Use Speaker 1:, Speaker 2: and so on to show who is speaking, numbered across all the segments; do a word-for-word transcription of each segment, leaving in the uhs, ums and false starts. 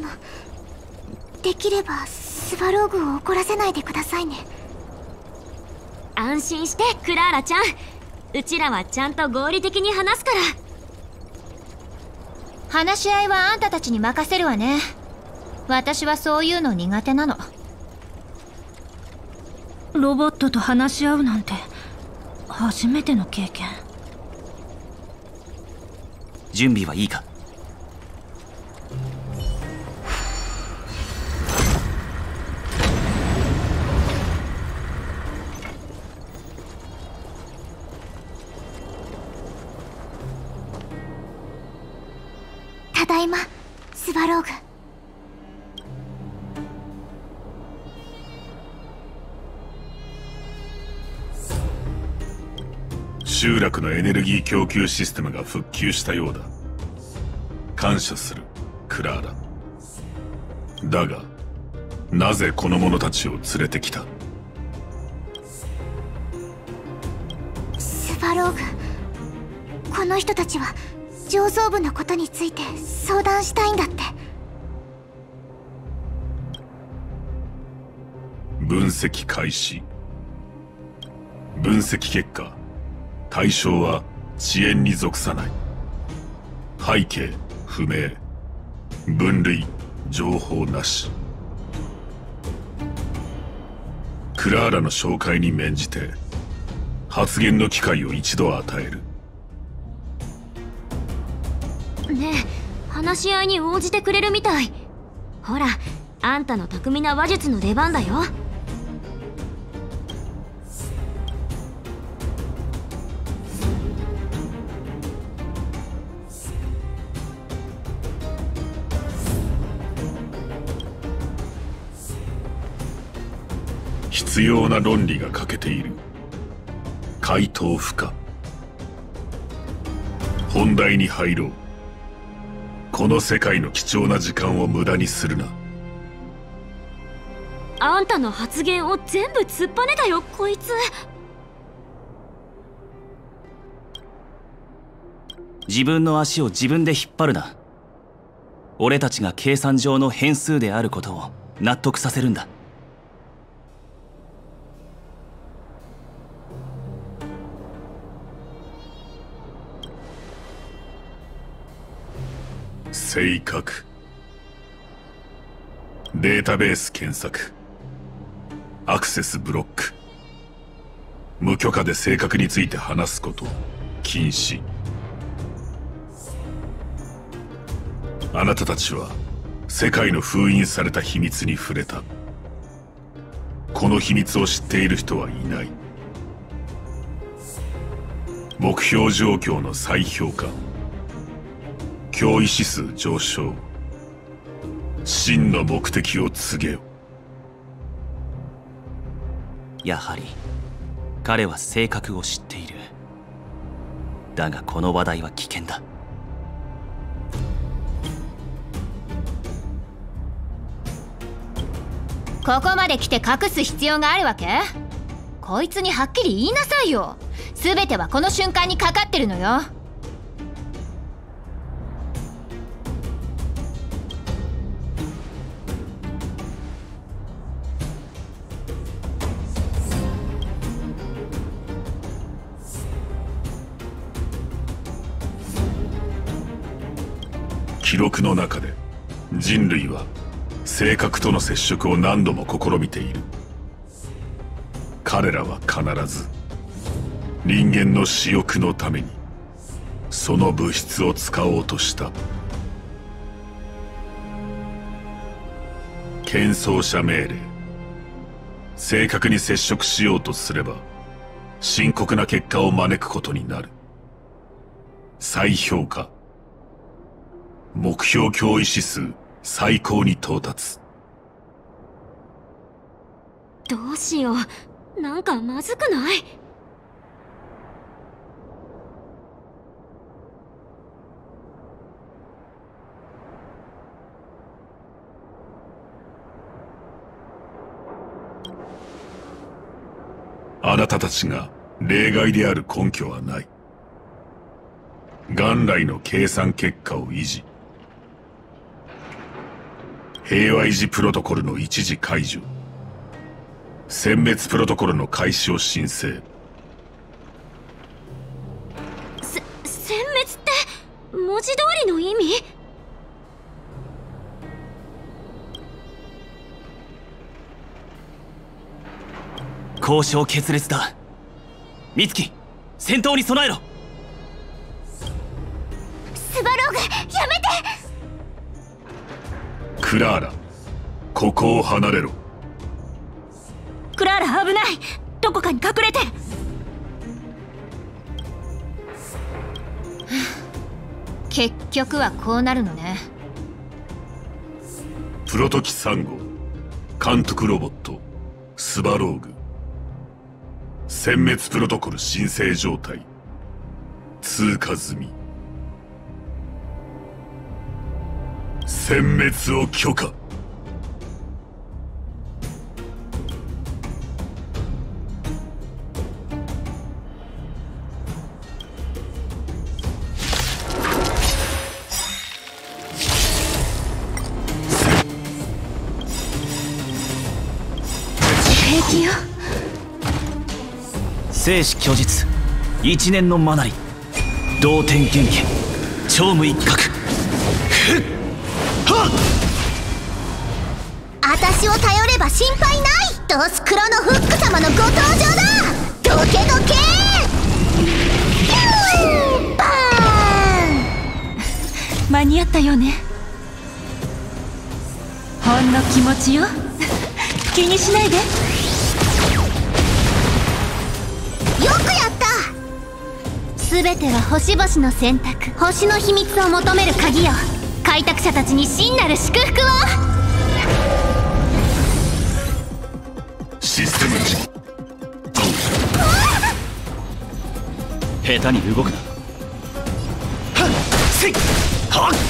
Speaker 1: の。できればスバローグを怒らせないでくださいね。
Speaker 2: 安心してクラーラちゃん、うちらはちゃんと合理的に話すから。
Speaker 3: 話し合いはあんたたちに任せるわね。私はそういうの苦手なの。
Speaker 4: ロボットと話し合うなんて初めての経験。
Speaker 5: 準備はいいか？
Speaker 1: ただいま、スバローグ。
Speaker 6: 集落のエネルギー供給システムが復旧したようだ。感謝する、クラーラ。だが、なぜこの者たちを連れてきた？
Speaker 1: スバローグ、この人たちは上層部のことについて相談したいんだって。
Speaker 6: 分析開始。分析結果、対象は遅延に属さない。背景不明。分類情報なし。クラーラの紹介に免じて発言の機会を一度与える。
Speaker 2: ねえ、話し合いに応じてくれるみたい。ほら、あんたの巧みな話術の出番だよ。
Speaker 6: 必要な論理が欠けている。回答不可。本題に入ろう。この世界の貴重な時間を無駄にするな。
Speaker 2: あんたの発言を全部突っぱねたよ、こいつ。
Speaker 5: 自分の足を自分で引っ張るな。俺たちが計算上の変数であることを納得させるんだ。
Speaker 6: 正確。データベース検索。アクセスブロック。無許可で正確について話すこと禁止。あなたたちは世界の封印された秘密に触れた。この秘密を知っている人はいない。目標状況の再評価。脅威指数上昇。真の目的を告げよ。
Speaker 5: やはり彼は性格を知っている。だがこの話題は危険だ。
Speaker 3: ここまで来て隠す必要があるわけ？こいつにはっきり言いなさいよ。全てはこの瞬間にかかってるのよ。
Speaker 6: 記録の中で人類は性格との接触を何度も試みている。彼らは必ず人間の私欲のためにその物質を使おうとした。牽走者命令。正確に接触しようとすれば深刻な結果を招くことになる。再評価。目標脅威指数最高に到達。
Speaker 2: どうしよう、なんかまずくない？
Speaker 6: あなたたちが例外である根拠はない。元来の計算結果を維持。 平和維持プロトコルの一時解除、殲滅プロトコルの開始を申請。
Speaker 2: せ殲滅って文字通りの意味？
Speaker 5: 交渉決裂だ。美月、戦闘に備えろ。
Speaker 1: スバローグ、やめて。
Speaker 6: クラーラ、ここを離れろ。
Speaker 4: クラーラ、危ない。どこかに隠れて。
Speaker 3: 結局はこうなるのね。
Speaker 6: プロト機さん号、監督ロボットスバローグ、殲滅プロトコル申請状態通過済み。殲滅を許可。
Speaker 2: 平気よ。
Speaker 5: 生死虚実、一年のマナリ、同点元気、超務一角。
Speaker 1: 私を頼れば心配ない。ドスクロのフック様のご登場だ。どけどけー。バーン。
Speaker 4: 間に合ったよね。ほんの気持ちよ。気にしないで。
Speaker 1: よくやった。全ては星々の選択、星の秘密を求める鍵よ。開拓者たちに真なる祝福を。
Speaker 6: システムチ
Speaker 5: 下手に動くな。はっせいはっ。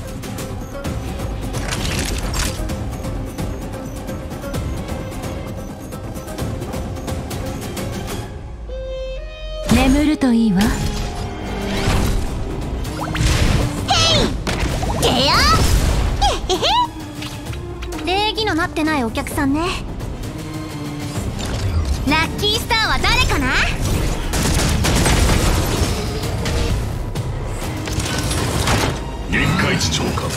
Speaker 4: 眠るといいわ。
Speaker 1: ゲアえへへ。礼儀のなってないお客さんね。ラッキースターは誰かな。
Speaker 6: 限界値超過。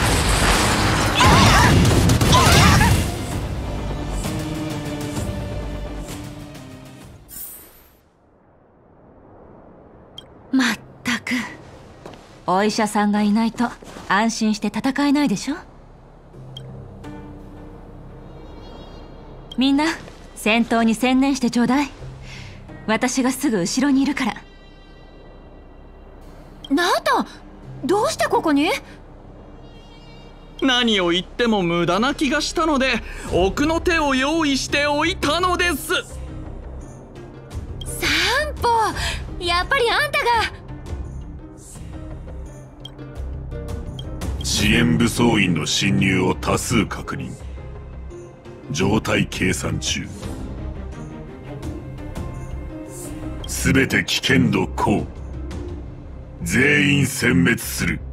Speaker 4: まったく、お医者さんがいないと安心して戦えないでしょ。みんな戦闘に専念してちょうだい。私がすぐ後ろにいるから。
Speaker 3: ナータン、どうしてここに？
Speaker 7: 何を言っても無駄な気がしたので奥の手を用意しておいたのです。
Speaker 3: サンポ、やっぱりあんたが。
Speaker 6: 支援武装員の侵入を多数確認。状態計算中。すべて危険度高。全員殲滅する。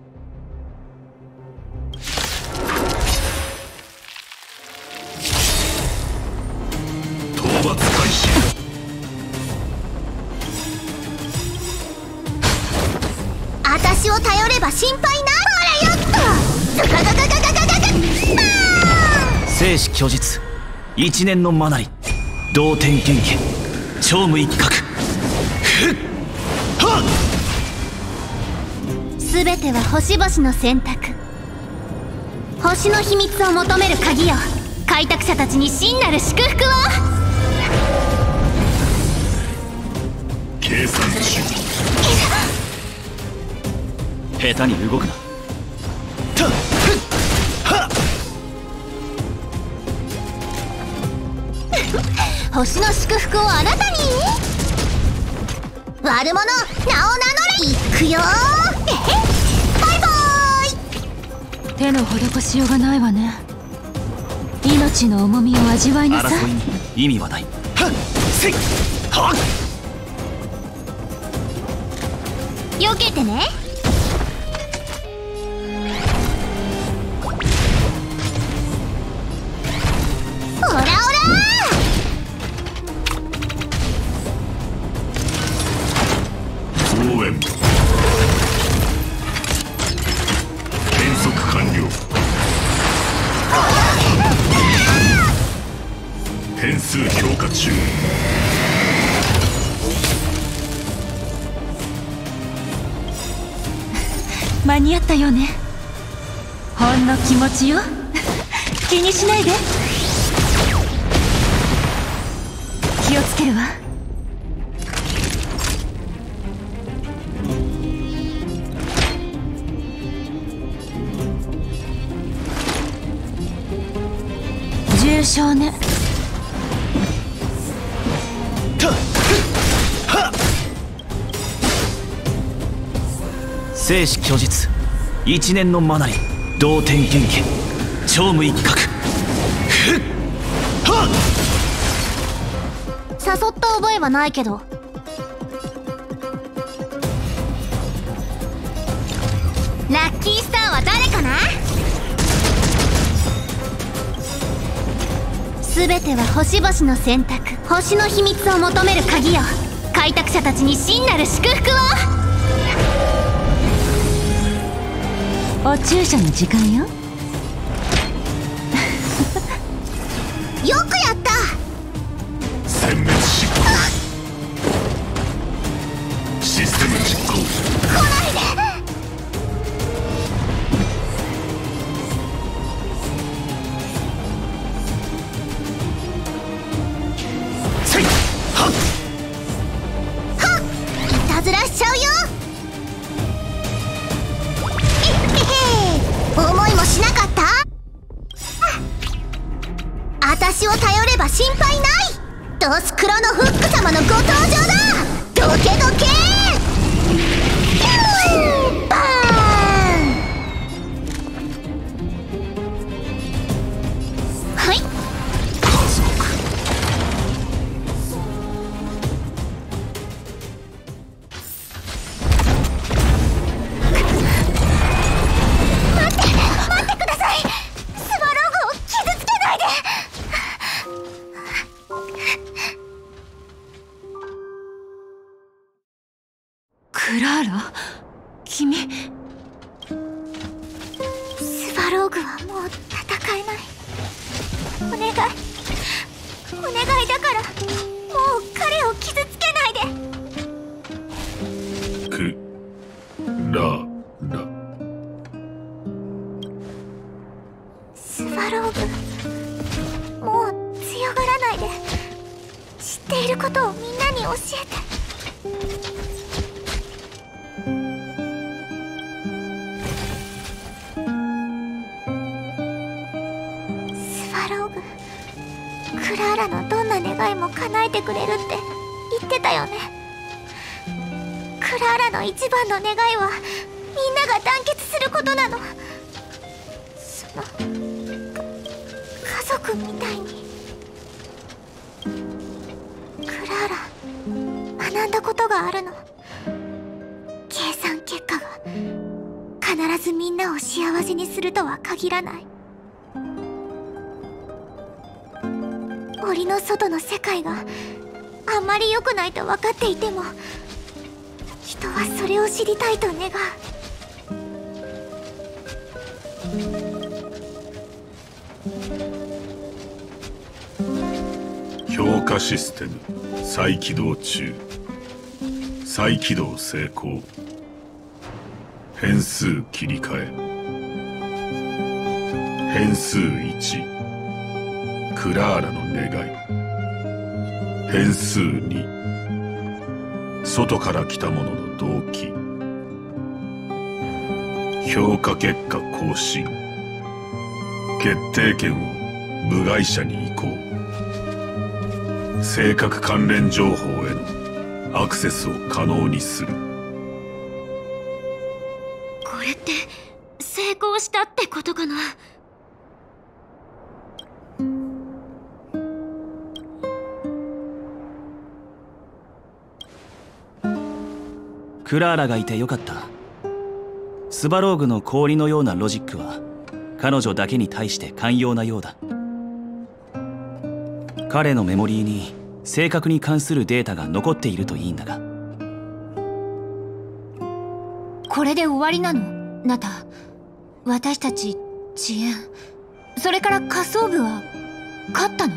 Speaker 6: 討伐開始。
Speaker 1: 私を頼れば心配ない。ほらよっと。ガガガガガガガガガ。
Speaker 5: 生死虚実、一年のマナリ、同点元気、超務一角。
Speaker 1: すべては星々の選択、星の秘密を求める鍵よ。開拓者たちに真なる祝福を。
Speaker 6: 計算中。
Speaker 5: 下手に動くな。
Speaker 1: 星の祝福をあなたに。悪者、名を名乗れ。いくよー。えへ、バイバーイ。
Speaker 4: 手の施しようがないわね。命の重みを味わいなさい。
Speaker 5: 争いに意味はない。はっせいはっ。
Speaker 1: 避けてね。
Speaker 6: 炎変速完了。変数評価中。
Speaker 4: 間に合ったよね。ほんの気持ちよ。気にしないで。気をつけるわ。重傷ね。
Speaker 5: 生死虚実、一年のマナリ、同点元気、超無一角。
Speaker 1: 誘った覚えはないけど。ラッキースターは誰かな。全ては星々の選択、星の秘密を求める鍵よ。開拓者たちに真なる祝福を。
Speaker 4: お注射の時間よ。
Speaker 1: よくやった。
Speaker 6: 殲滅執行。システム実行。
Speaker 1: 来ないで。
Speaker 5: せいはっ
Speaker 1: はっ、いたずらしちゃうよ。思いもしなかった。私を頼れば心配ない。ドスクロのフック様のご登場だ。どけどけーバーン。はい。
Speaker 6: 家族。
Speaker 4: クラーラ、君。
Speaker 1: スバローグはもう戦えない。お願いお願いだから、もう彼を傷つけないで。
Speaker 6: クララ。
Speaker 1: スバローグ、もう強がらないで。知っていることをみんなに教えて。クラーラのどんな願いも叶えてくれるって言ってたよね。クラーラの一番の願いはみんなが団結することなの。そのか家族みたいに。クラーラ、学んだことがあるの。計算結果が必ずみんなを幸せにするとは限らない。檻の外の世界があんまり良くないと分かっていても、人はそれを知りたいと願う。
Speaker 6: 評価システム再起動中。再起動成功。変数切り替え。変数いち、クラーラの願い。変数に、外から来た者の動機。評価結果更新。決定権を部外者に移行。性格関連情報へのアクセスを可能にする。
Speaker 2: これって成功したってことかな。
Speaker 5: クラーラがいてよかった。スバローグの氷のようなロジックは彼女だけに対して寛容なようだ。彼のメモリーに性格に関するデータが残っているといいんだが。
Speaker 3: これで終わりなの？ナタ。私たち遅延、それから仮想部は勝ったの？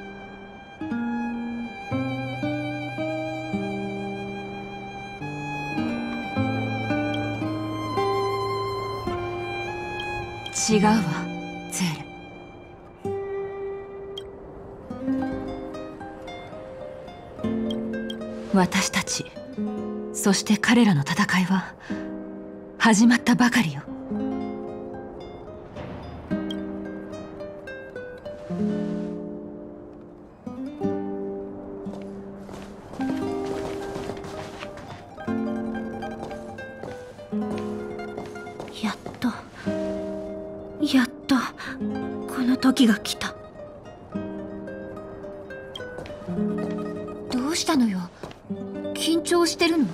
Speaker 4: 違うわ、ゼール。私たち、そして彼らの戦いは始まったばかりよ。
Speaker 2: やっとやっとこの時が来た。
Speaker 3: どうしたのよ？緊張してるの？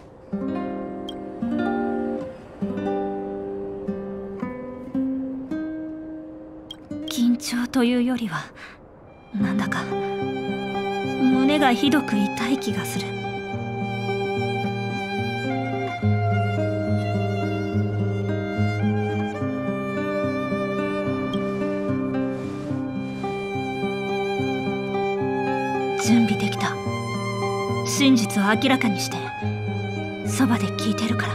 Speaker 2: 緊張というよりはなんだか胸がひどく痛い気がする。準備できた。真実を明らかにしてそばで聞いてるから。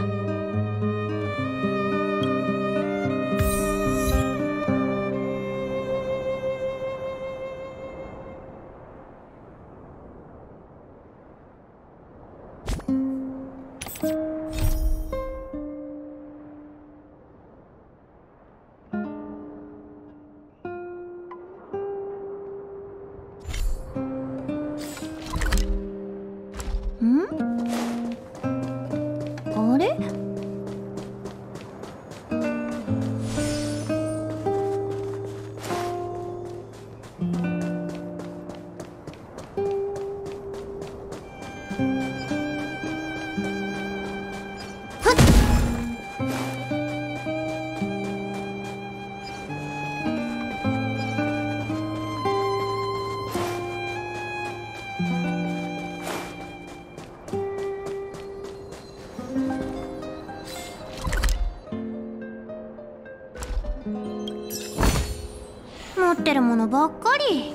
Speaker 2: あれ？持ってるものばっかり。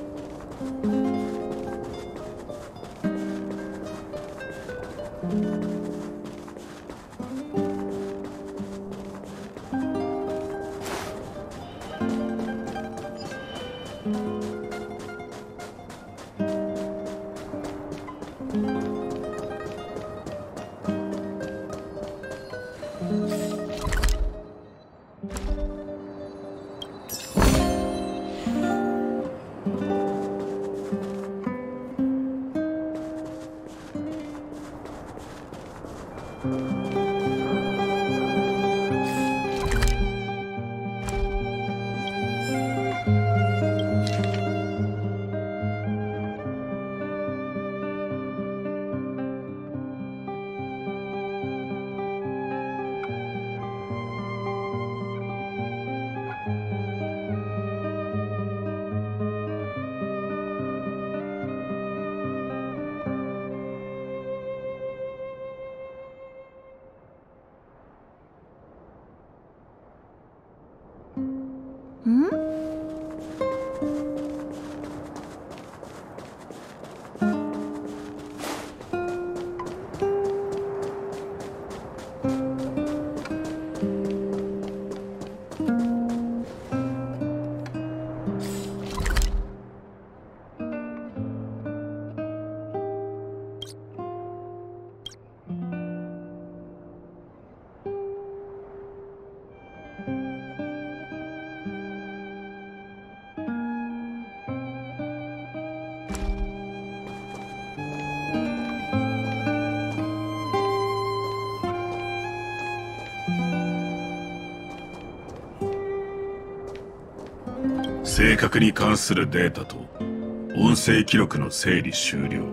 Speaker 6: 正確に関するデータと音声記録の整理終了。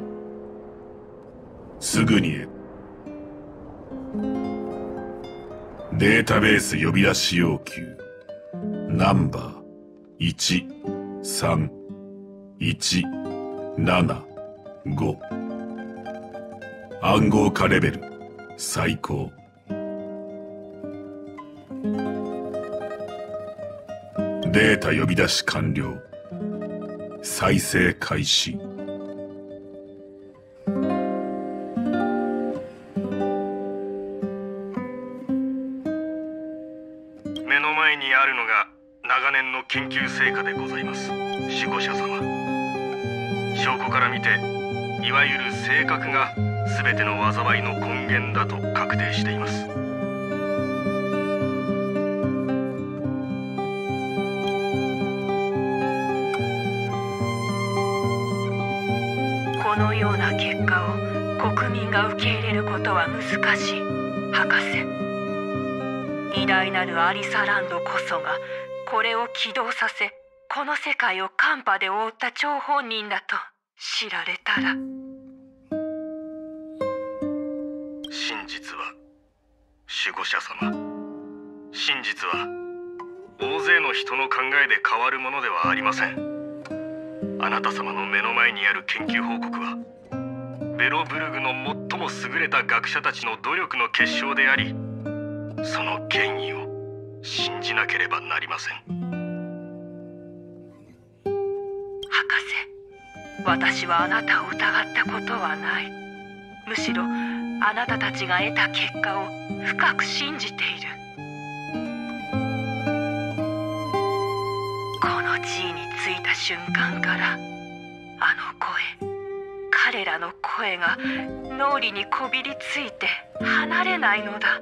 Speaker 6: すぐにへ。データベース呼び出し要求ナンバーいちさんいちななご、暗号化レベル最高。 データ呼び出し完了。再生開始。
Speaker 8: 目の前にあるのが長年の研究成果でございます。守護者様、証拠から見ていわゆる性格が全ての災いの根源だと確定しています。
Speaker 9: このような結果を国民が受け入れることは難しい、博士。偉大なるアリサランドこそがこれを起動させ、この世界を寒波で覆った張本人だと知られたら。
Speaker 8: 真実は、守護者様、真実は大勢の人の考えで変わるものではありません。あなた様の目の前にある研究報告はベロブルグの最も優れた学者たちの努力の結晶であり、その権威を信じなければなりません。
Speaker 9: 博士、私はあなたを疑ったことはない。むしろあなたたちが得た結果を深く信じている。この地位についた瞬間から、あの声、彼らの声が脳裏にこびりついて離れないのだ。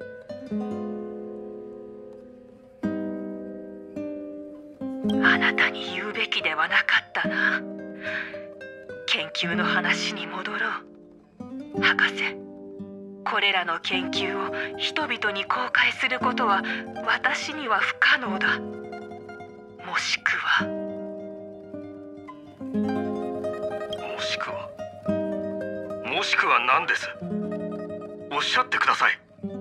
Speaker 9: あなたに言うべきではなかったな。研究の話に戻ろう。博士、これらの研究を人々に公開することは私には不可能だ。もしくは
Speaker 8: もしくはもしくは何です？おっしゃってください。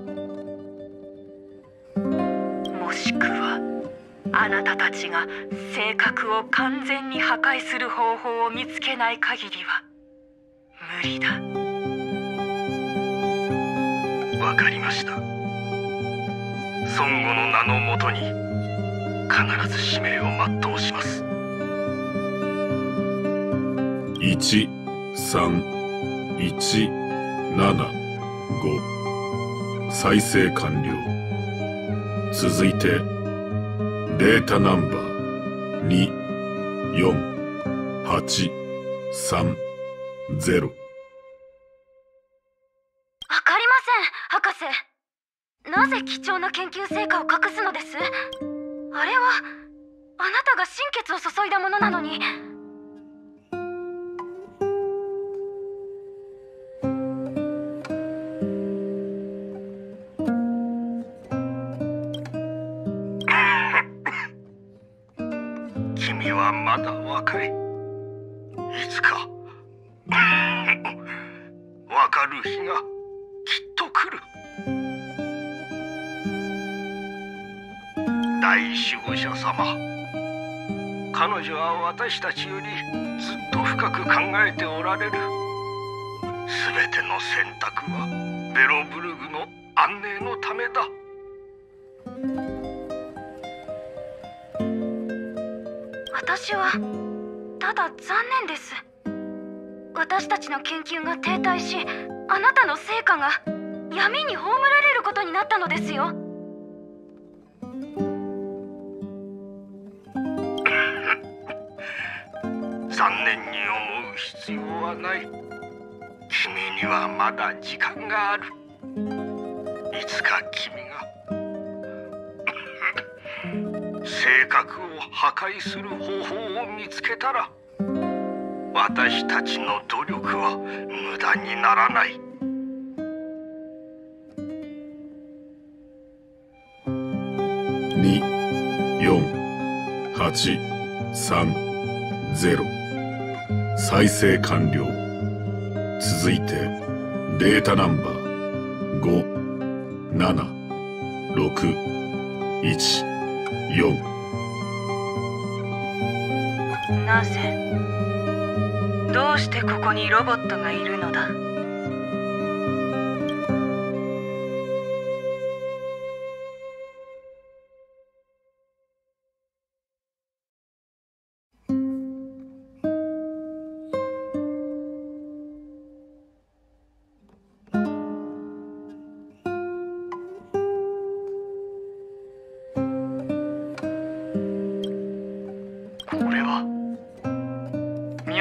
Speaker 9: もしくはあなたたちが性格を完全に破壊する方法を見つけない限りは無理だ。
Speaker 8: わかりました。孫悟の名のもとに必ず使命を全うします。
Speaker 6: いち、さん、いち、なな、ご。再生完了。続いてデータナンバーに、よん、はち、さん、ゼロ。
Speaker 2: わかりません、博士。なぜ貴重な研究成果を隠すのです？あれはあなたが心血を注いだものなのに。
Speaker 8: 君はまだ若い。いつかわかる日がきっと来る。大守護者様、彼女は私たちよりずっと深く考えておられる。すべての選択はベロブルグの安寧のためだ。
Speaker 2: 私はただ残念です。私たちの研究が停滞し、あなたの成果が闇に葬られることになったのですよ。
Speaker 8: 残念に思う必要はない。君にはまだ時間がある。いつか君が性格を破壊する方法を見つけたら、私たちの努力は無駄にならない。
Speaker 6: に、よん、はち、さん、ゼロ。再生完了。続いてデータナンバーご、なな、ろく、いち、よん。
Speaker 9: なぜ？どうしてここにロボットがいるのだ？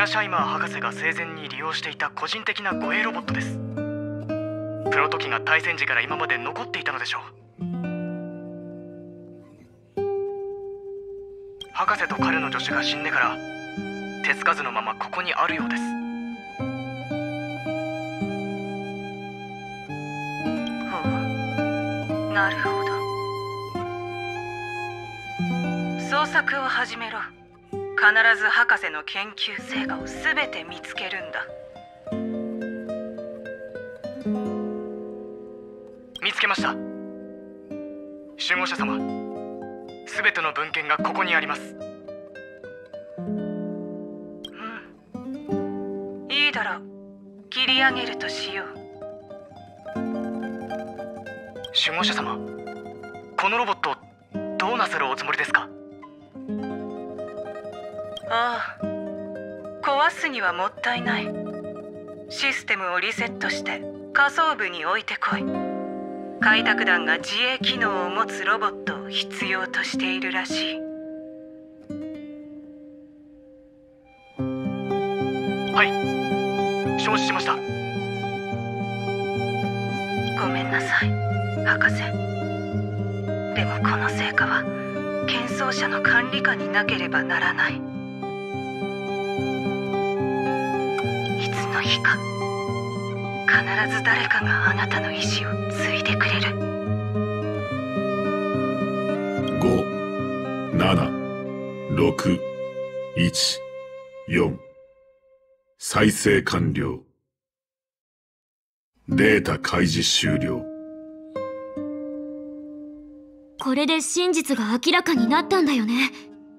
Speaker 10: アシャイマー博士が生前に利用していた個人的な護衛ロボットです。プロト機が大戦時から今まで残っていたのでしょう。博士と彼の助手が死んでから手つかずのままここにあるようです。
Speaker 9: ほう、なるほど。捜索を始めろ。必ず博士の研究成果を全て見つけるんだ。
Speaker 10: 見つけました。守護者様、全ての文献がここにあります。
Speaker 9: うん、いいだろう。切り上げるとしよう。
Speaker 10: 守護者様、このロボットどうなさるおつもりですか？
Speaker 9: ああ、壊すにはもったいない。システムをリセットして下層部に置いてこい。開拓団が自衛機能を持つロボットを必要としているらしい。
Speaker 10: はい、承知しました。
Speaker 9: ごめんなさい、博士。でもこの成果は建装者の管理下になければならない。いつの日か必ず誰かがあなたの意志を継いでくれる。
Speaker 6: ご、なな、ろく、いち、よん。再生完了。データ開示終了。
Speaker 1: これで真実が明らかになったんだよね。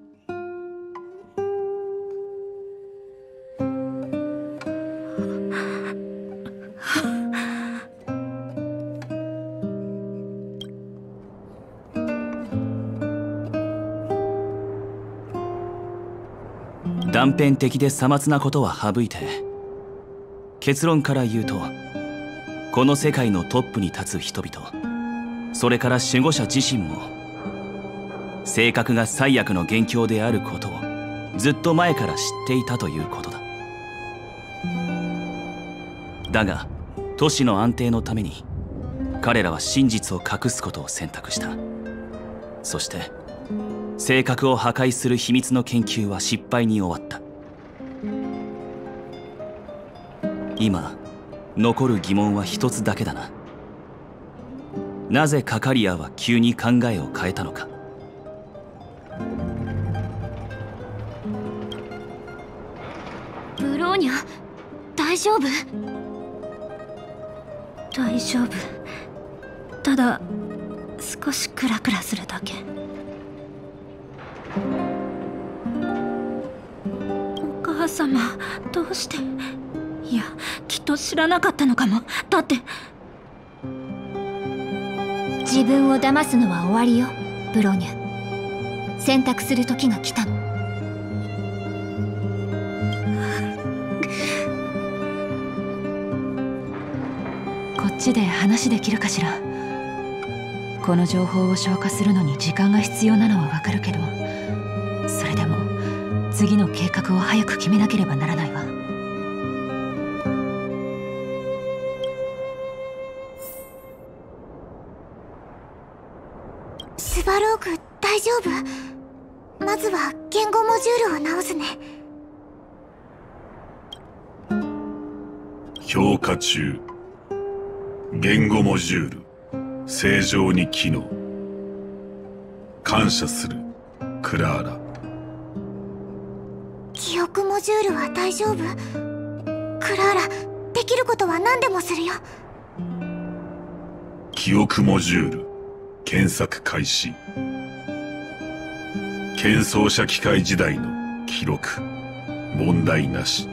Speaker 5: 断片的でさまつなことは省いて、結論から言うと、この世界のトップに立つ人々、それから守護者自身も性格が最悪の元凶であることをずっと前から知っていたということだ。だが都市の安定のために彼らは真実を隠すことを選択した。そして性格を破壊する秘密の研究は失敗に終わった。今残る疑問は一つだけだな。なぜカカリアは急に考えを変えたのか。
Speaker 1: ブローニャ、大丈夫？大丈夫。ただ少しクラクラするだけ。お母様、どうして？いや、きっと知らなかったのかも。だって自分を騙すのは終わりよ、ブローニャ。選択する時が来たの。
Speaker 4: こっちで話できるかしら。この情報を消化するのに時間が必要なのはわかるけど、それでも次の計画を早く決めなければならないわ。
Speaker 1: スバローグ、大丈夫？まずは言語モジュールを直すね。
Speaker 6: 評価中。言語モジュール正常に機能。感謝する、クラーラ。
Speaker 1: 記憶モジュールは大丈夫？クラーラ、できることは何でもするよ。
Speaker 6: 記憶モジュール検索開始。建装者機械時代の記録問題なし。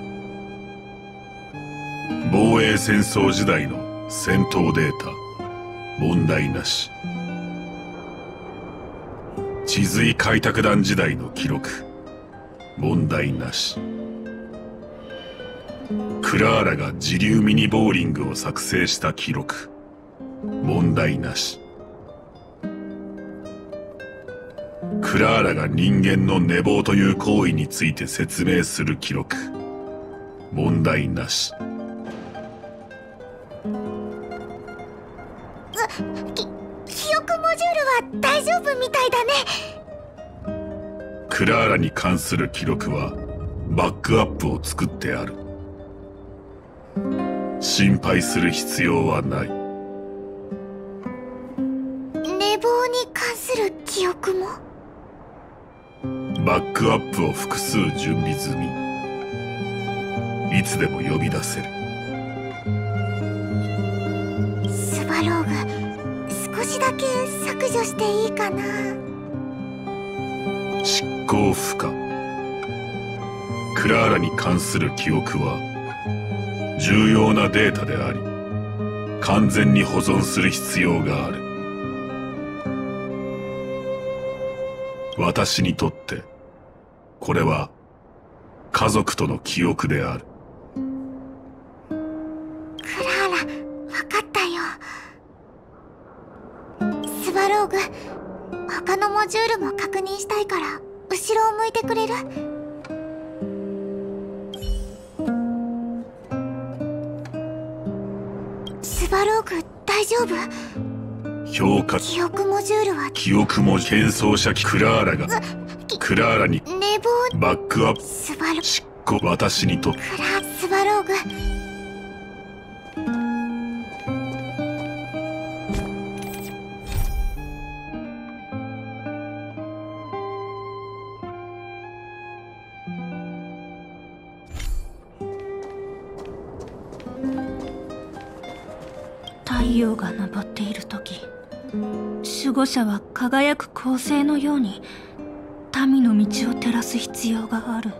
Speaker 6: 防衛戦争時代の戦闘データ問題なし。地髄開拓団時代の記録問題なし。クラーラが自流ミニボーリングを作成した記録問題なし。クラーラが人間の寝坊という行為について説明する記録問題なし。
Speaker 1: き記憶モジュールは大丈夫みたいだね。
Speaker 6: クラーラに関する記録はバックアップを作ってある。心配する必要はない。
Speaker 1: 寝坊に関する記憶も。
Speaker 6: バックアップを複数準備済み。いつでも呼び出せる。
Speaker 1: スバローグ、少しだけ削除していいかな。
Speaker 6: 執行不可。クラーラに関する記憶は重要なデータであり、完全に保存する必要がある。私にとってこれは家族との記憶である。
Speaker 1: クラーラ、分かったよ。スバローグ、他のモジュールも確認したいから後ろを向いてくれる？スバローグ、大丈夫？
Speaker 6: 評価
Speaker 1: 記憶モジュールは
Speaker 6: 記憶も転送者クラーラがクラーラに
Speaker 1: 寝坊。
Speaker 6: バックアップ
Speaker 1: スバロ
Speaker 6: 執行。私にとって
Speaker 1: クラスバローグ、
Speaker 2: 太陽が昇っている時、守護者は輝く恒星のように民の道を照らす必要がある。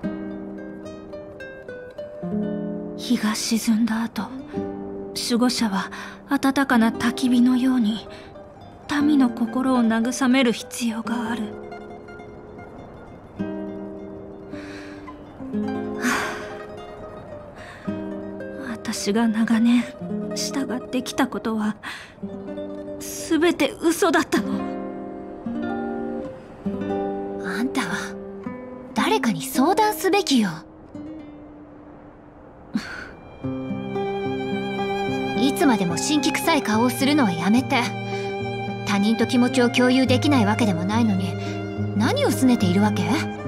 Speaker 2: 日が沈んだ後、守護者は温かな焚き火のように民の心を慰める必要がある。私が長年従ってきたことは全て嘘だったの。
Speaker 3: あんたは誰かに相談すべきよ。いつまでも辛気臭い顔をするのはやめて。他人と気持ちを共有できないわけでもないのに何を拗ねているわけ？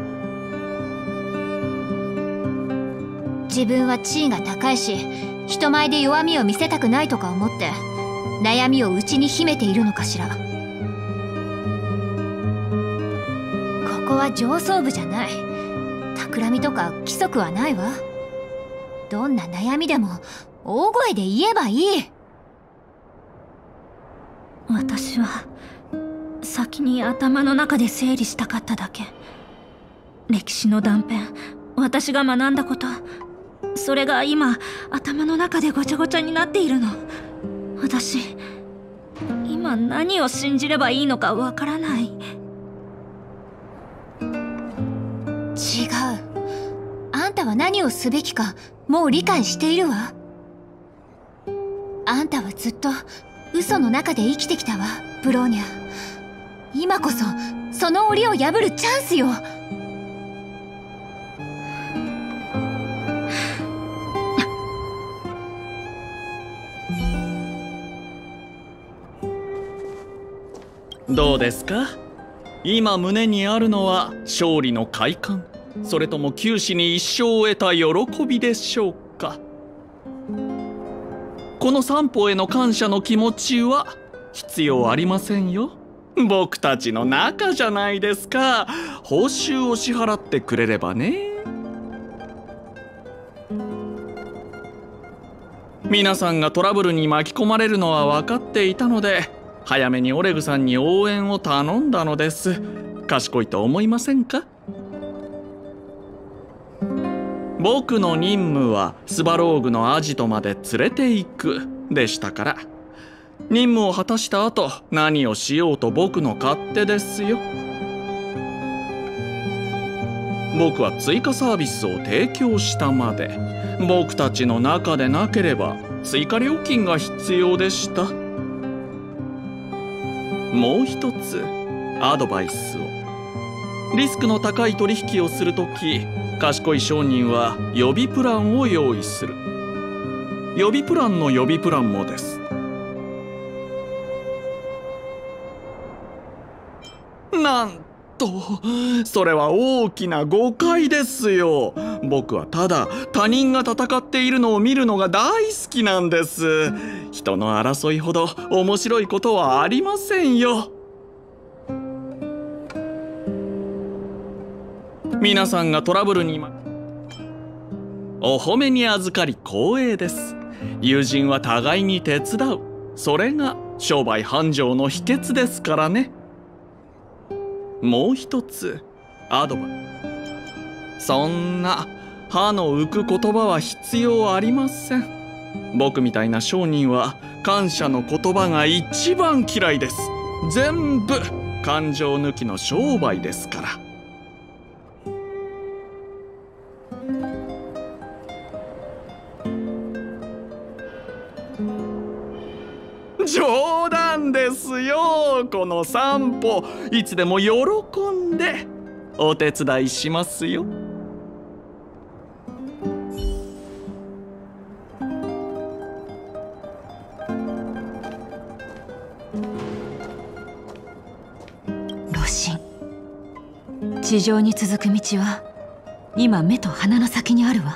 Speaker 3: 自分は地位が高いし人前で弱みを見せたくないとか思って悩みを内に秘めているのかしら。ここは上層部じゃない。企みとか規則はないわ。どんな悩みでも大声で言えばいい。
Speaker 2: 私は先に頭の中で整理したかっただけ。歴史の断片、私が学んだこと、それが今頭の中でごちゃごちゃになっているの。私今何を信じればいいのかわからない。
Speaker 3: 違う。あんたは何をすべきかもう理解しているわ。あんたはずっと嘘の中で生きてきたわ、ブローニャ。今こそその檻を破るチャンスよ。
Speaker 7: どうですか？今胸にあるのは勝利の快感、それとも九死に一生を得た喜びでしょうか？この三歩への感謝の気持ちは必要ありませんよ。僕たちの仲じゃないですか。報酬を支払ってくれればね。皆さんがトラブルに巻き込まれるのは分かっていたので早めにオレグさんに応援を頼んだのです。賢いと思いませんか？僕の任務はスバローグのアジトまで連れて行くでしたから、任務を果たした後何をしようと僕の勝手ですよ。僕は追加サービスを提供したまで、僕たちの中でなければ追加料金が必要でした。もう一つアドバイスを。 リスクの高い取引をするとき、賢い商人は予備プランを用意する。予備プランの予備プランもです。なんと、それは大きな誤解ですよ。僕はただ他人が戦っているのを見るのが大好きなんです。人の争いほど面白いことはありませんよ。皆さんがトラブルにお褒めに預かり光栄です。友人は互いに手伝う。それが商売繁盛の秘訣ですからね。もう一つアドバイス。そんな歯の浮く言葉は必要ありません。僕みたいな商人は感謝の言葉が一番嫌いです。全部感情抜きの商売ですから。冗談ですよ。この散歩いつでも喜んでお手伝いしますよ。
Speaker 4: 炉心、地上に続く道は今目と鼻の先にあるわ。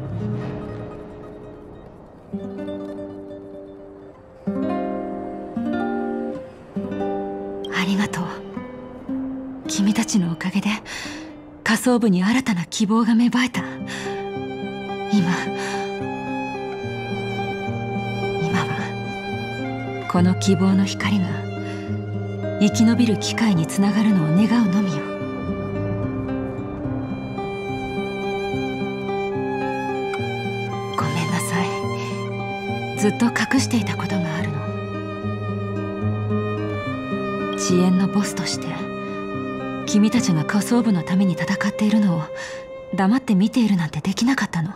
Speaker 4: ありがとう。君たちのおかげで下層部に新たな希望が芽生えた。今今はこの希望の光が生き延びる機会につながるのを願うのみよ。ごめんなさい。ずっと隠していたことがあるの。遅延のボスとして君たちが下層部のために戦っているのを黙って見ているなんてできなかったの。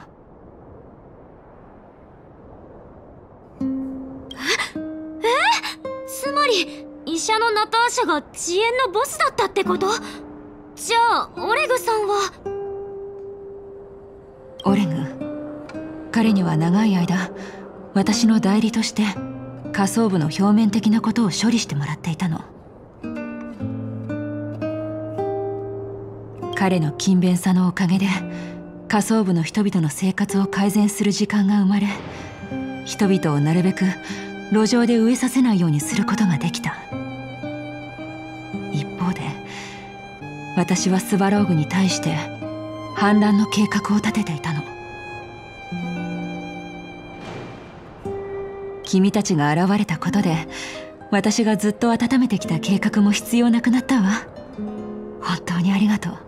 Speaker 1: ええつまり医者のナターシャが遅延のボスだったってこと？じゃあオレグさんは。
Speaker 4: オレグ、彼には長い間私の代理として下層部の表面的なことを処理してもらっていたの。彼の勤勉さのおかげで下層部の人々の生活を改善する時間が生まれ、人々をなるべく路上で飢えさせないようにすることができた。一方で私はスバローグに対して反乱の計画を立てていたの。君たちが現れたことで私がずっと温めてきた計画も必要なくなったわ。本当にありがとう。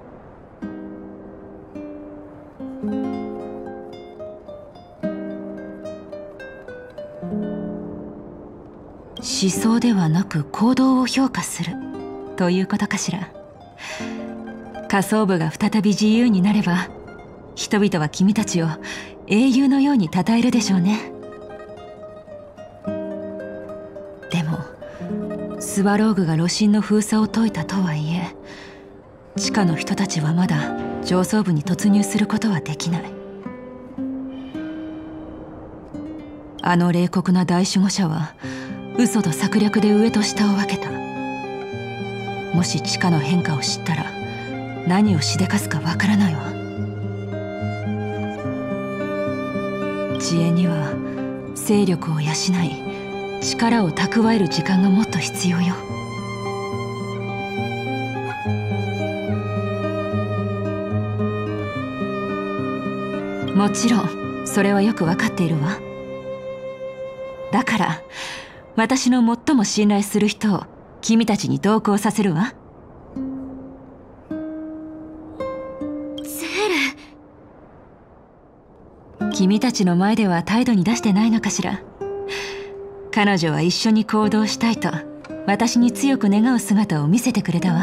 Speaker 4: 思想ではなく行動を評価するということかしら。下層部が再び自由になれば人々は君たちを英雄のように称えるでしょうね。でもスワローグが炉心の封鎖を解いたとはいえ、地下の人たちはまだ上層部に突入することはできない。あの冷酷な大守護者は嘘と策略で上と下を分けた。もし地下の変化を知ったら何をしでかすかわからないわ。知恵には勢力を養い力を蓄える時間がもっと必要よ。もちろんそれはよくわかっているわ。だから私の最も信頼する人を君たちに同行させるわ。
Speaker 1: ゼール。
Speaker 4: 君たちの前では態度に出してないのかしら。彼女は一緒に行動したいと私に強く願う姿を見せてくれたわ。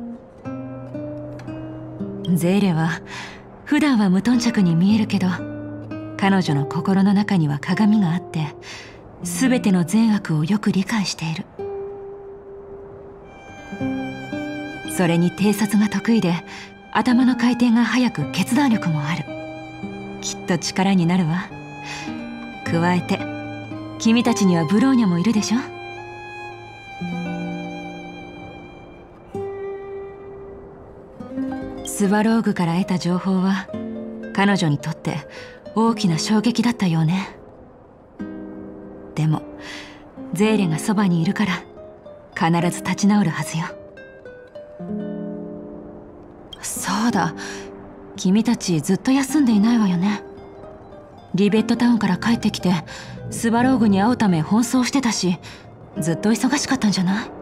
Speaker 4: ゼーレは普段は無頓着に見えるけど、彼女の心の中には鏡があって全ての善悪をよく理解している。 それに偵察が得意で頭の回転が速く決断力もある。きっと力になるわ。加えて君たちにはブローニャもいるでしょ。スワローグから得た情報は彼女にとって大きな衝撃だったようね。でもゼーレがそばにいるから必ず立ち直るはずよ。そうだ、君たちずっと休んでいないわよね。リベットタウンから帰ってきてスワローグに会うため奔走してたし、ずっと忙しかったんじゃない？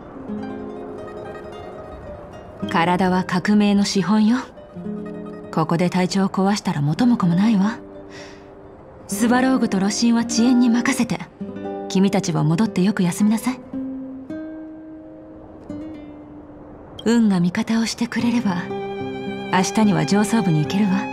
Speaker 4: 体は革命の資本よ。ここで体調を壊したら元も子もないわ。スワローグとロシンは遅延に任せて、君たちは戻ってよく休みなさい。運が味方をしてくれれば明日には上層部に行けるわ。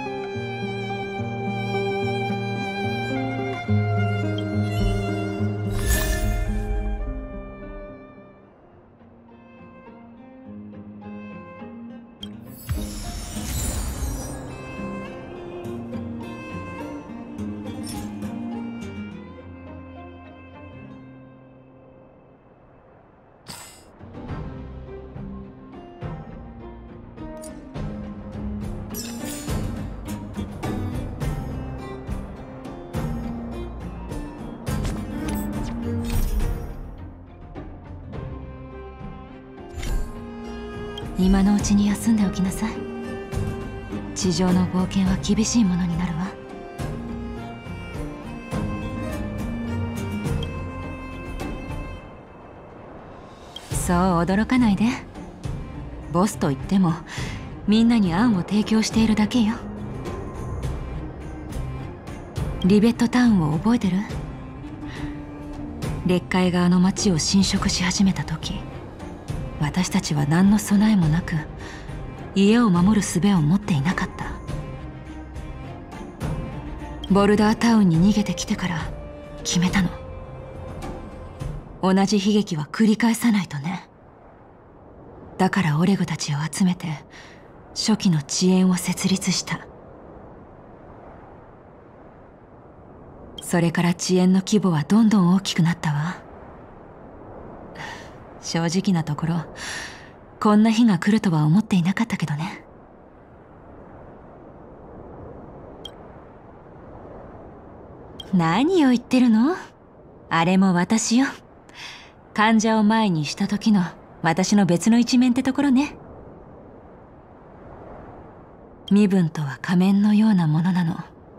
Speaker 4: 今のうちに休んでおきなさい。地上の冒険は厳しいものになるわ。そう驚かないで。ボスといってもみんなに案を提供しているだけよ。リベットタウンを覚えてる？劣海側の町を侵食し始めた時、私たちは何の備えもなく家を守る術を持っていなかった。ボルダータウンに逃げてきてから決めたの。同じ悲劇は繰り返さないとね。だからオレグたちを集めて初期の遅延を設立した。それから遅延の規模はどんどん大きくなったわ。正直なところこんな日が来るとは思っていなかったけどね。何を言ってるの？あれも私よ。患者を前にした時の私の別の一面ってところね。身分とは仮面のようなものなの。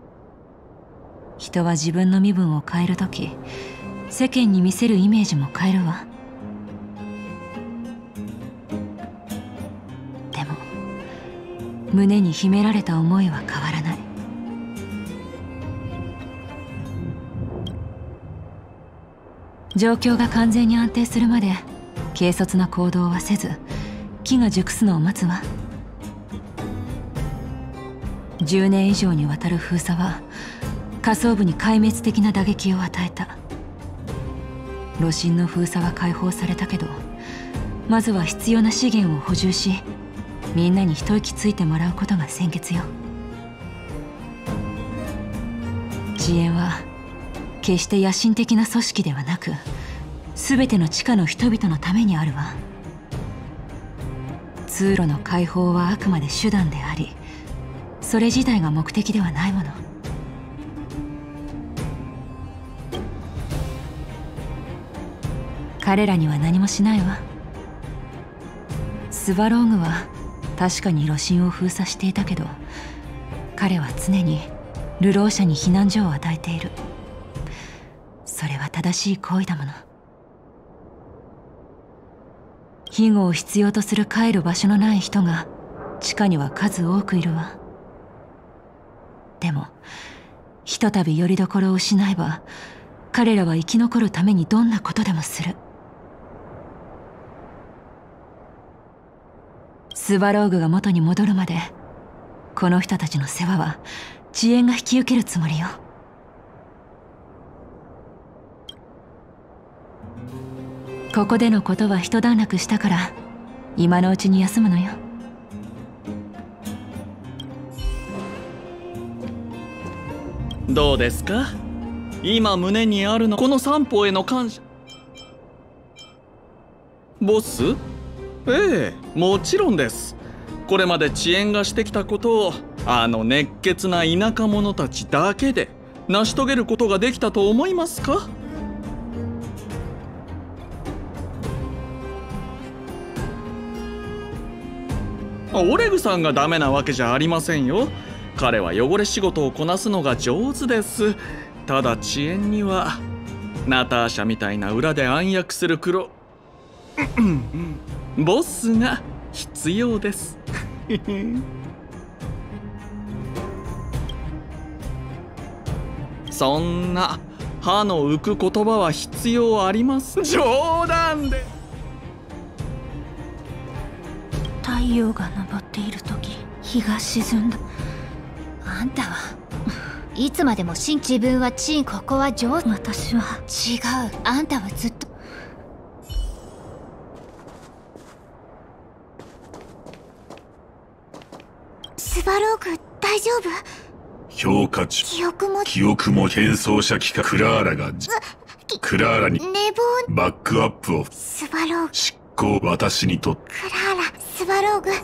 Speaker 4: 人は自分の身分を変える時、世間に見せるイメージも変えるわ。でも胸に秘められた思いは変わらない。状況が完全に安定するまで軽率な行動はせず、機が熟すのを待つわ。じゅうねん以上にわたる封鎖は下層部に壊滅的な打撃を与えた。炉心の封鎖は解放されたけど、まずは必要な資源を補充し、みんなに一息ついてもらうことが先決よ。遅延は決して野心的な組織ではなく、全ての地下の人々のためにあるわ。通路の開放はあくまで手段であり、それ自体が目的ではないもの。彼らには何もしないわ。スワローグは確かに炉心を封鎖していたけど、彼は常に流浪者に避難所を与えている。それは正しい行為だもの。庇護を必要とする帰る場所のない人が地下には数多くいるわ。でもひとたび拠り所を失えば、彼らは生き残るためにどんなことでもする。スワローグが元に戻るまで、この人たちの世話は遅延が引き受けるつもりよ。ここでのことは一段落したから、 今のうちに休むのよ。
Speaker 7: どうですか？今胸にあるのこの三歩への感謝。ボス？ええ、もちろんです。これまで遅延がしてきたことをあの熱血な田舎者たちだけで成し遂げることができたと思いますか？オレグさんがダメなわけじゃありませんよ。彼は汚れ仕事をこなすのが上手です。ただ遅延にはナターシャみたいな裏で暗躍する黒ボスが必要ですそんな歯の浮く言葉は必要あります。冗談で。
Speaker 1: 太陽が昇っている時、日が沈んだ。
Speaker 3: あんたはいつまでも真自分はチン、ここは上手。
Speaker 1: 私は
Speaker 3: 違う。あんたはずっと
Speaker 1: スバローグ大丈夫？
Speaker 6: 評価中。
Speaker 1: 記憶も
Speaker 6: 記憶も変装者機かクラーラがクラーラに
Speaker 1: 寝坊。
Speaker 6: バックアップを
Speaker 1: スバローグ
Speaker 6: 執行。私にとって
Speaker 1: クラーラ、スバローグ。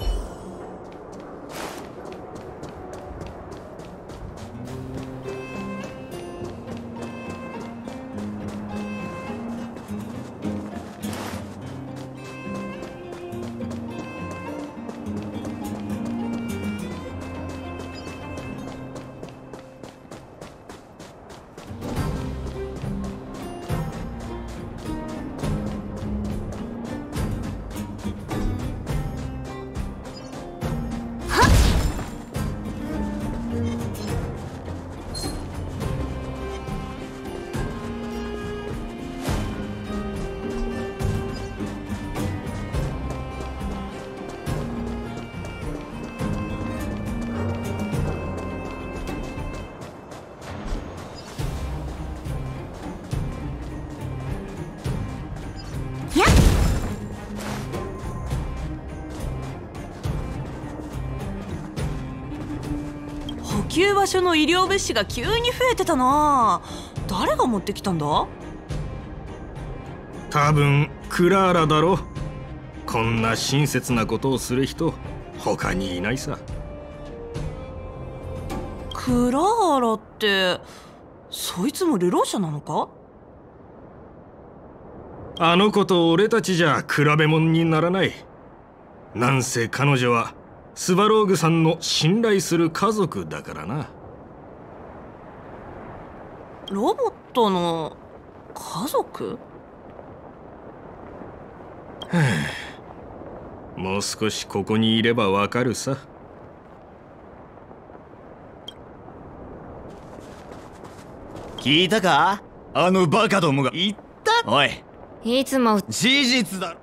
Speaker 11: 補給場所の医療物資が急に増えてたな。誰が持ってきたんだ？
Speaker 8: 多分クラーラだろ。こんな親切なことをする人他にいないさ。
Speaker 11: クラーラってそいつも流浪者なのか？
Speaker 8: あの子と俺たちじゃ比べ物にならない。なんせ彼女はスバローグさんの信頼する家族だからな。
Speaker 11: ロボットの家族？
Speaker 8: はあ、もう少しここにいればわかるさ。
Speaker 12: 聞いたか？あのバカどもが言った。おい、
Speaker 3: いつも
Speaker 12: 事実だろ。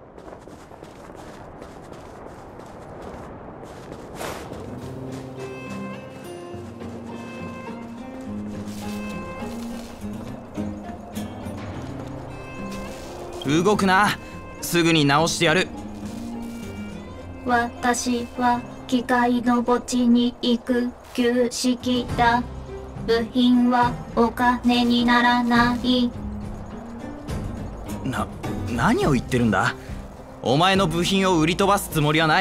Speaker 12: 動くな。すぐに直してやる。
Speaker 1: 私は機械の墓地に行く旧式だ。部品はお金にならない。
Speaker 12: な、何を言ってるんだ？お前の部品を売り飛ばすつもりはない。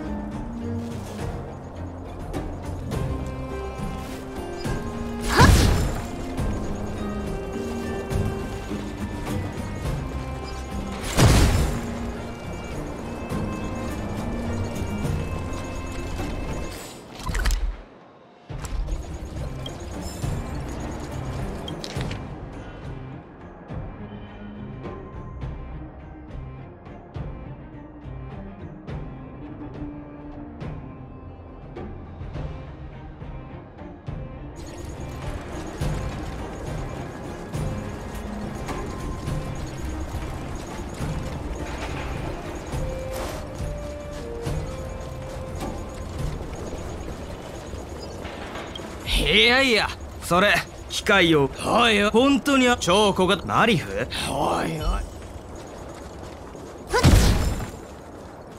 Speaker 12: いやいや、それ機械を。おいおい、本当に超小型。マリフ？おいおい、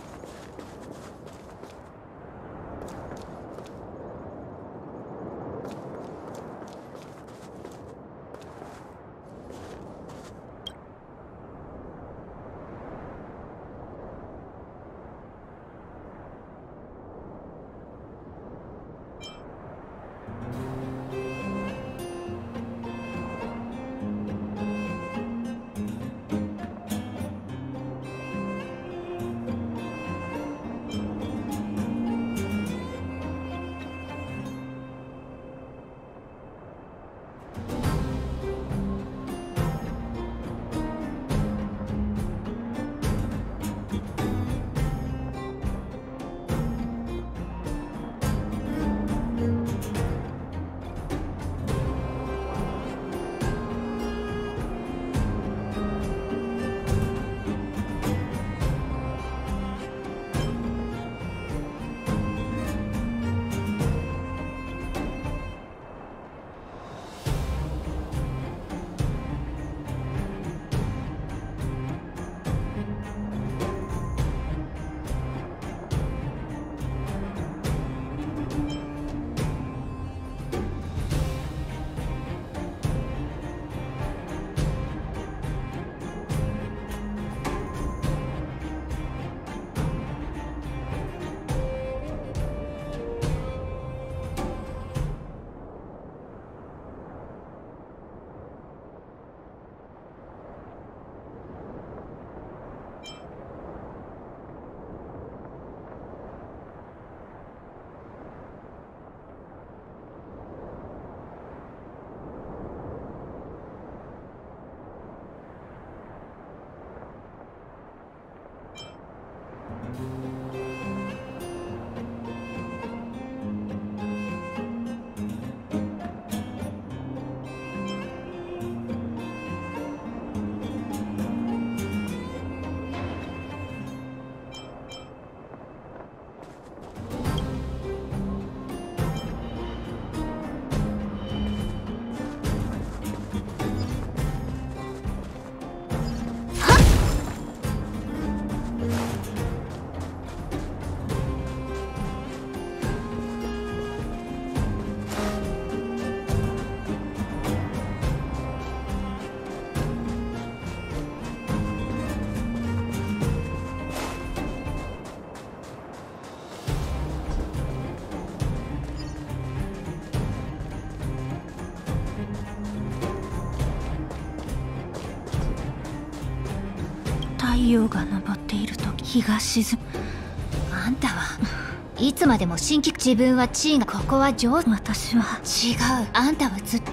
Speaker 3: 太陽が昇っていると日が沈む。あんたはいつまでも新規。自分は地位が、ここは上。私は違う。あんたはずっと。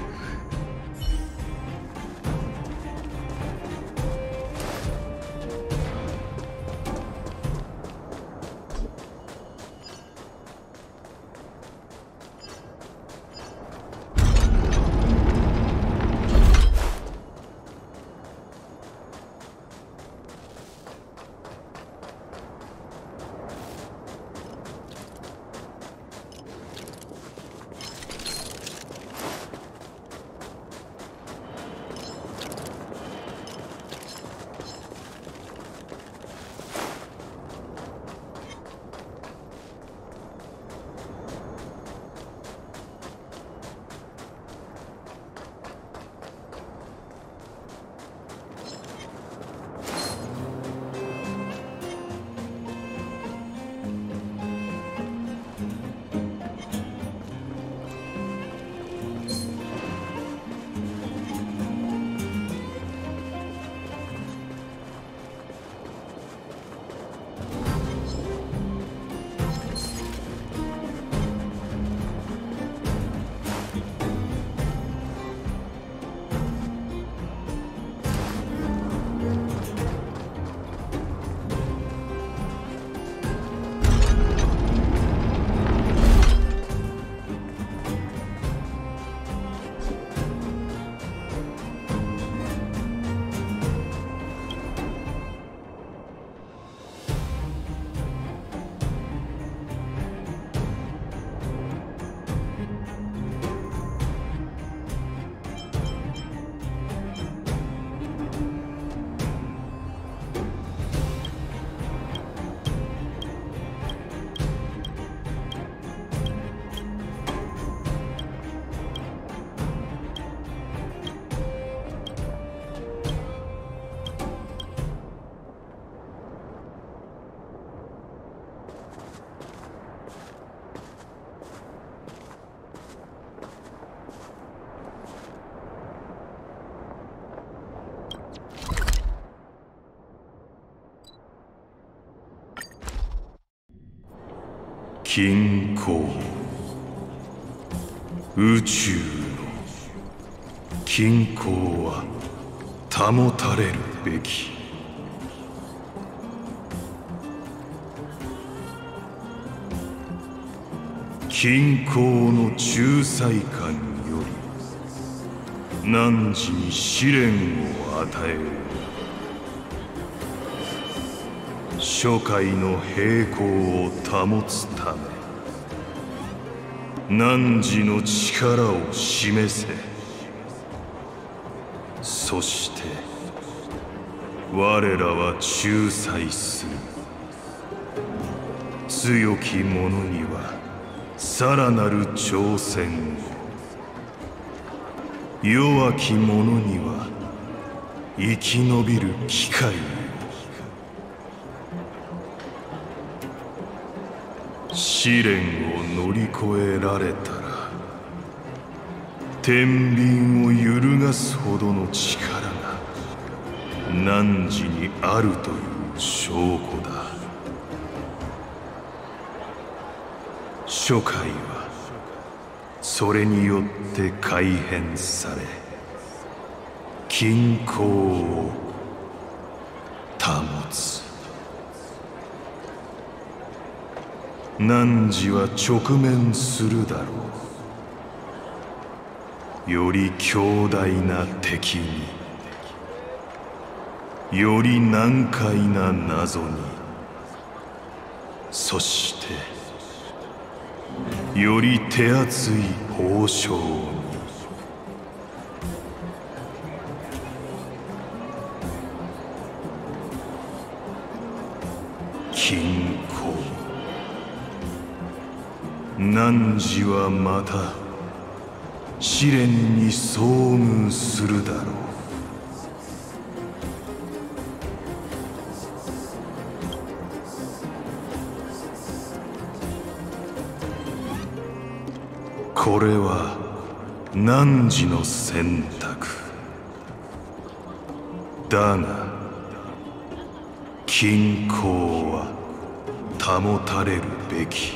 Speaker 6: 均衡、宇宙の均衡は保たれるべき。均衡の仲裁下により汝に試練を与える。諸界の平衡を保つため汝の力を示せ。そして我らは仲裁する。強き者にはさらなる挑戦を、弱き者には生き延びる機会を。試練を乗り越えられたら天秤を揺るがすほどの力が汝にあるという証拠だ。諸界はそれによって改変され均衡を保つ。
Speaker 13: 汝は直面するだろう。より強大な敵に、より難解な謎に、そしてより手厚い報奨に。金庫、汝はまた試練に遭遇するだろう。これは汝の選択だが、均衡は保たれるべき。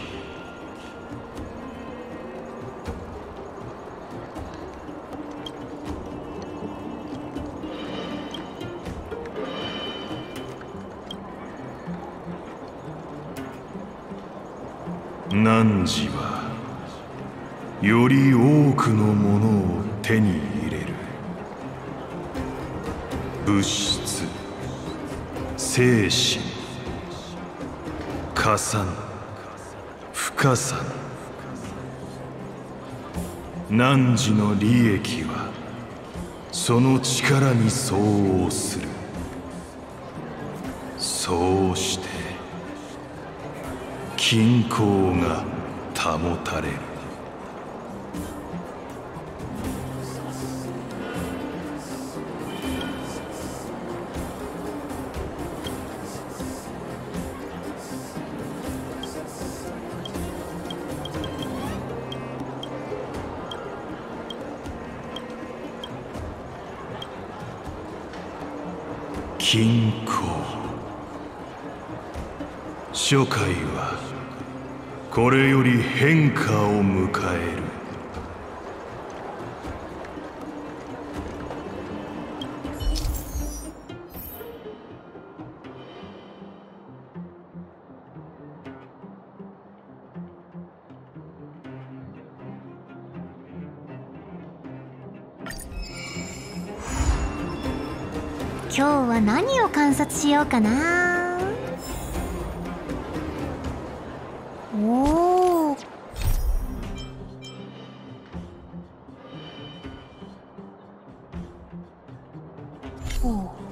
Speaker 13: 汝はより多くのものを手に入れる。物質、精神、加算、深さ。汝の利益はその力に相応する。そうして均衡が保たれる。均衡。初回はこれより変化を迎える。
Speaker 1: 今日は何を観察しようかな。おお。おう。